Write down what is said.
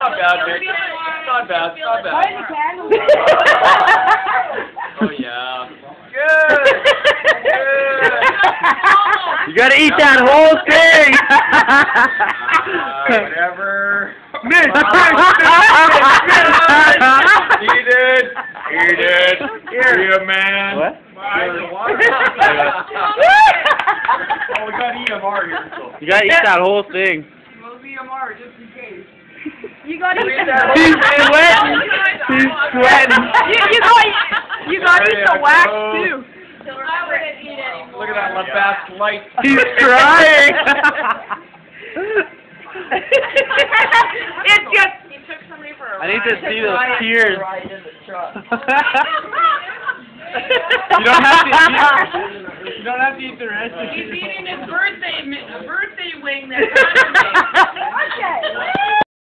Not bad, Mitch. Not bad. Not bad. Oh yeah. Good. Good. You gotta eat that whole thing. Whatever. Mitch. Eat it. Eat it. Here, you man. What? Oh, we got EMR here. So. You gotta eat that whole thing. We'll EMR just in case. You got to eat He's sweating. He's sweating. You got to eat the wax too. Look at that LaBasse light. He's trying. It's just. He took somebody for a I need to see those tears. You don't have to eat. You don't have to eat the rest of it. He's eating his birthday wing that